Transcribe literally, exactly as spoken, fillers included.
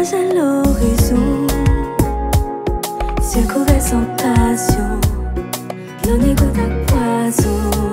nuage à l'horizon, ciel couvert sans passion, l'on écoute un poison.